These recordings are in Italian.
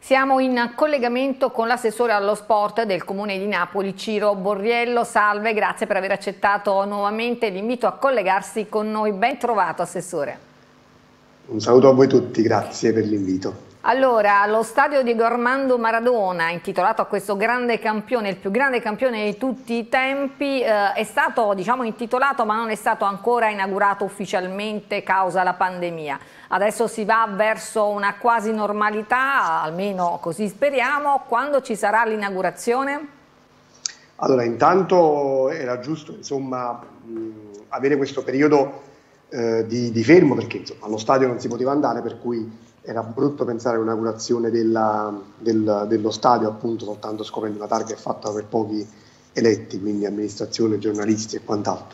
Siamo in collegamento con l'assessore allo sport del Comune di Napoli, Ciro Borriello. Salve, grazie per aver accettato nuovamente l'invito a collegarsi con noi. Ben trovato, Assessore. Un saluto a voi tutti, grazie per l'invito. Allora, lo stadio Diego Armando Maradona, intitolato a questo grande campione, il più grande campione di tutti i tempi, è stato, diciamo, intitolato, ma non è stato ancora inaugurato ufficialmente causa la pandemia. Adesso si va verso una quasi normalità, almeno così speriamo. Quando ci sarà l'inaugurazione? Allora, intanto era giusto, insomma, avere questo periodo di fermo, perché insomma, allo stadio non si poteva andare, per cui era brutto pensare all'inaugurazione dello stadio, appunto, soltanto scoprendo una targa è fatta per pochi eletti, quindi amministrazione, giornalisti e quant'altro.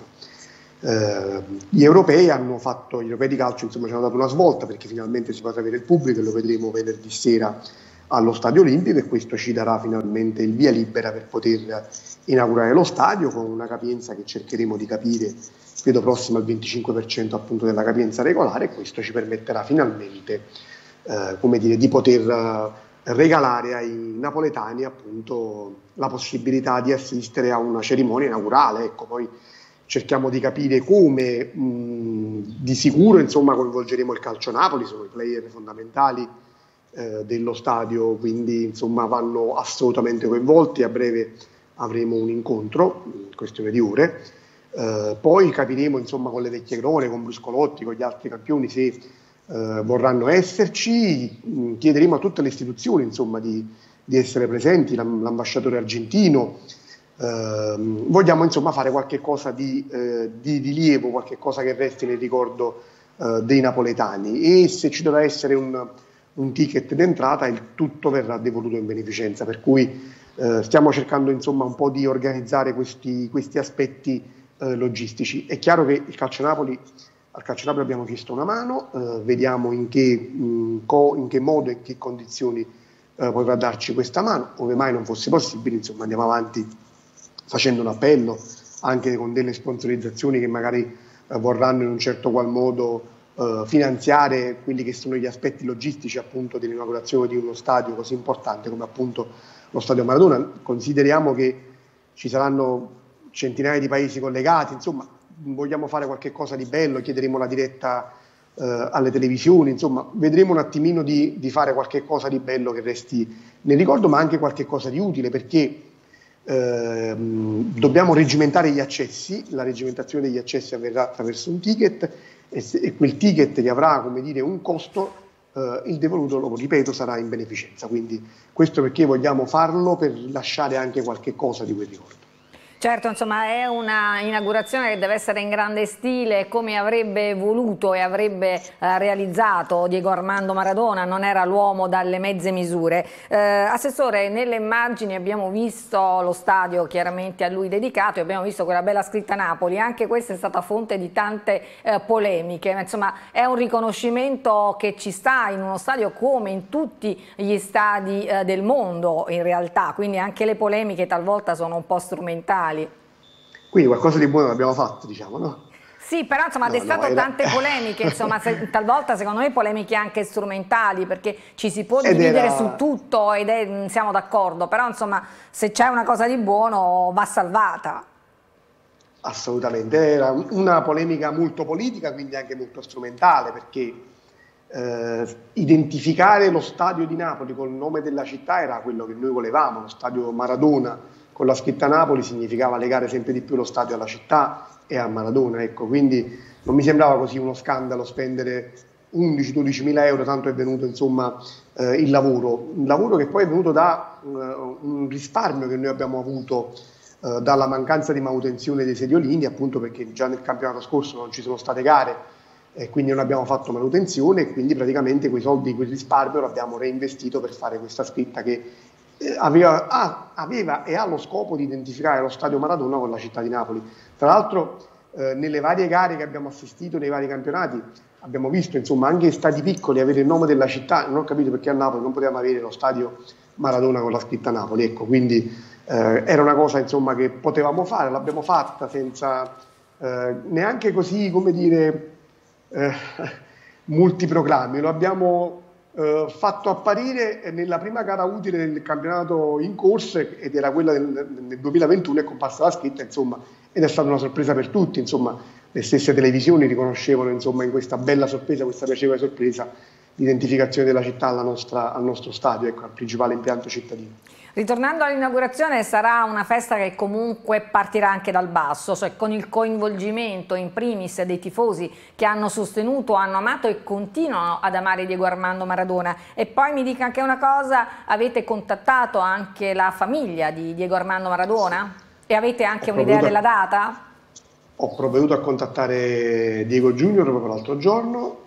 Gli europei di calcio, insomma, ci hanno dato una svolta, perché finalmente si potrà avere il pubblico e lo vedremo venerdì sera allo Stadio Olimpico, e questo ci darà finalmente il via libera per poter inaugurare lo stadio con una capienza che cercheremo di capire, credo prossima al 25% appunto della capienza regolare, e questo ci permetterà finalmente come dire, di poter regalare ai napoletani appunto la possibilità di assistere a una cerimonia inaugurale. Ecco, poi cerchiamo di capire come. Di sicuro, insomma, coinvolgeremo il Calcio Napoli, sono i player fondamentali dello stadio, quindi insomma vanno assolutamente coinvolti. A breve avremo un incontro, questione di ore, poi capiremo, insomma, con le vecchie cronache, con Bruscolotti, con gli altri campioni, se vorranno esserci. Chiederemo a tutte le istituzioni, insomma, di essere presenti, l'ambasciatore argentino. Vogliamo, insomma, fare qualche cosa di rilievo, qualche cosa che resti nel ricordo dei napoletani, e se ci dovrà essere un ticket d'entrata, il tutto verrà devoluto in beneficenza, per cui stiamo cercando, insomma, un po' di organizzare questi aspetti logistici. È chiaro che al Calcio Napoli abbiamo chiesto una mano, vediamo in che modo e in che condizioni potrà darci questa mano. Ove mai non fosse possibile, insomma, andiamo avanti facendo un appello anche con delle sponsorizzazioni che magari vorranno in un certo qual modo finanziare quelli che sono gli aspetti logistici, appunto, dell'inaugurazione di uno stadio così importante come appunto lo Stadio Maradona. Consideriamo che ci saranno centinaia di paesi collegati, insomma, vogliamo fare qualche cosa di bello, chiederemo la diretta alle televisioni, insomma, vedremo un attimino di fare qualche cosa di bello che resti nel ricordo, ma anche qualche cosa di utile, perché dobbiamo regimentare gli accessi. La regimentazione degli accessi avverrà attraverso un ticket, e quel ticket, che avrà, come dire, un costo, il devoluto, lo ripeto, sarà in beneficenza. Quindi questo perché vogliamo farlo, per lasciare anche qualche cosa di quel ricordo. Certo, insomma, è una inaugurazione che deve essere in grande stile, come avrebbe voluto e avrebbe realizzato Diego Armando Maradona. Non era l'uomo dalle mezze misure. Assessore, nelle immagini abbiamo visto lo stadio chiaramente a lui dedicato, e abbiamo visto quella bella scritta Napoli. Anche questa è stata fonte di tante polemiche, ma insomma è un riconoscimento che ci sta in uno stadio come in tutti gli stadi del mondo, in realtà, quindi anche le polemiche talvolta sono un po' strumentali. Quindi qualcosa di buono l'abbiamo fatto, diciamo, no? Sì, però insomma ha destato tante polemiche, insomma, talvolta secondo me polemiche anche strumentali, perché ci si può dividere su tutto siamo d'accordo, però insomma se c'è una cosa di buono va salvata. Assolutamente, era una polemica molto politica, quindi anche molto strumentale, perché identificare lo stadio di Napoli col nome della città era quello che noi volevamo. Lo stadio Maradona con la scritta Napoli significava legare sempre di più lo stadio alla città e a Maradona, ecco. Quindi non mi sembrava così uno scandalo spendere 11-12 mila euro, tanto è venuto, insomma, il lavoro che poi è venuto da un risparmio che noi abbiamo avuto dalla mancanza di manutenzione dei sediolini, appunto perché già nel campionato scorso non ci sono state gare e quindi non abbiamo fatto manutenzione, e quindi praticamente quei soldi, quel risparmio l'abbiamo reinvestito per fare questa scritta che aveva e ha lo scopo di identificare lo stadio Maradona con la città di Napoli. Tra l'altro nelle varie gare che abbiamo assistito, nei vari campionati, abbiamo visto, insomma, anche stadi piccoli avere il nome della città. Non ho capito perché a Napoli non potevamo avere lo stadio Maradona con la scritta Napoli, ecco. Quindi era una cosa, insomma, che potevamo fare, l'abbiamo fatta senza neanche così, come dire, multiproclami. Lo abbiamo fatto apparire nella prima gara utile del campionato in corso, ed era quella nel 2021, è comparsa la scritta, insomma, ed è stata una sorpresa per tutti, insomma, le stesse televisioni riconoscevano, insomma, in questa bella sorpresa, questa piacevole sorpresa, l'identificazione della città al nostro stadio, ecco, al principale impianto cittadino. Ritornando all'inaugurazione, sarà una festa che comunque partirà anche dal basso, cioè con il coinvolgimento in primis dei tifosi che hanno sostenuto, hanno amato e continuano ad amare Diego Armando Maradona. E poi mi dica anche una cosa, avete contattato anche la famiglia di Diego Armando Maradona? E avete anche un'idea della data? Ho provveduto a contattare Diego Junior proprio l'altro giorno,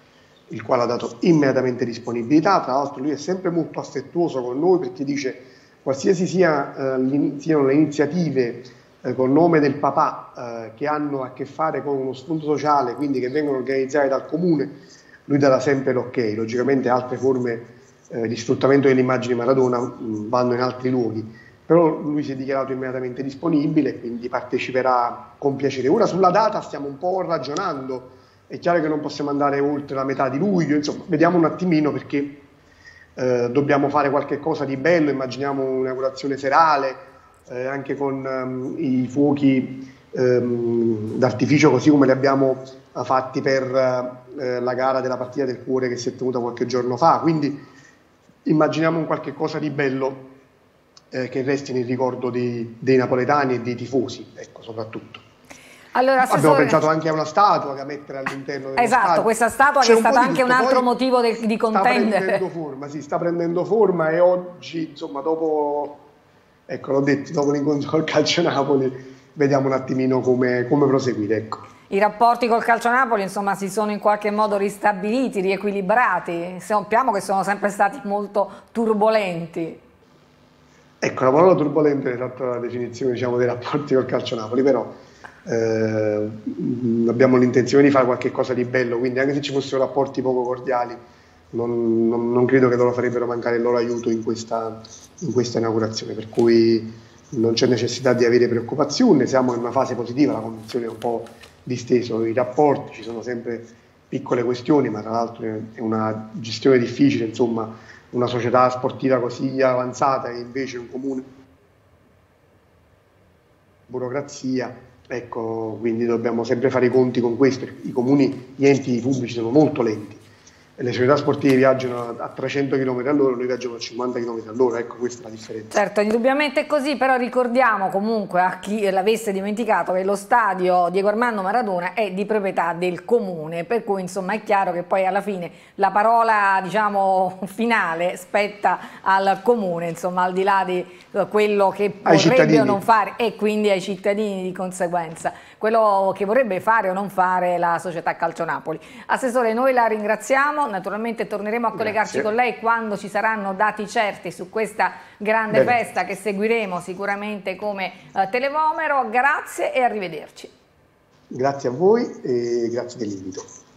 il quale ha dato immediatamente disponibilità. Tra l'altro lui è sempre molto affettuoso con noi, perché dice qualsiasi siano le iniziative col nome del papà che hanno a che fare con uno spunto sociale, quindi che vengono organizzate dal comune, lui darà sempre l'ok. Logicamente altre forme di sfruttamento dell'immagine di Maradona vanno in altri luoghi, però lui si è dichiarato immediatamente disponibile e quindi parteciperà con piacere. Ora sulla data stiamo un po' ragionando, è chiaro che non possiamo andare oltre la metà di luglio, insomma vediamo un attimino, perché dobbiamo fare qualche cosa di bello, immaginiamo un'inaugurazione serale, anche con i fuochi d'artificio, così come li abbiamo fatti per la gara della partita del cuore che si è tenuta qualche giorno fa, quindi immaginiamo un qualche cosa di bello che resti nel ricordo dei napoletani e dei tifosi, ecco, soprattutto. Allora, abbiamo pensato anche a una statua da mettere all'interno dello stadio. Questa statua che è stata anche un altro motivo di contendere. Sta prendendo forma, e oggi, insomma, dopo, ecco, l'ho detto, dopo l'incontro col Calcio Napoli, vediamo un attimino come proseguire, ecco. I rapporti col Calcio Napoli, insomma, si sono in qualche modo ristabiliti, riequilibrati. Sappiamo che sono sempre stati molto turbolenti. Ecco, la parola turbolente è esatta la definizione, diciamo, dei rapporti col Calcio Napoli, però abbiamo l'intenzione di fare qualche cosa di bello, quindi anche se ci fossero rapporti poco cordiali, non credo che loro farebbero mancare il loro aiuto in questa inaugurazione, per cui non c'è necessità di avere preoccupazioni, siamo in una fase positiva, la condizione è un po' disteso i rapporti, ci sono sempre piccole questioni, ma tra l'altro è una gestione difficile, insomma, una società sportiva così avanzata e invece un comune burocrazia. Ecco, quindi dobbiamo sempre fare i conti con questo. I comuni, gli enti pubblici sono molto lenti. Le società sportive viaggiano a 300 km all'ora, noi viaggiamo a 50 km all'ora, ecco, questa è la differenza. Certo, indubbiamente è così, però ricordiamo comunque a chi l'avesse dimenticato che lo stadio Diego Armando Maradona è di proprietà del comune, per cui insomma è chiaro che poi alla fine la parola, diciamo, finale spetta al comune, insomma, al di là di quello che vorrebbe o non fare, e quindi ai cittadini di conseguenza, quello che vorrebbe fare o non fare la società Calcio Napoli. Assessore, noi la ringraziamo. Naturalmente torneremo a collegarci con lei quando ci saranno dati certi su questa grande festa che seguiremo sicuramente come Televomero. Grazie e arrivederci. Grazie a voi e grazie dell'invito.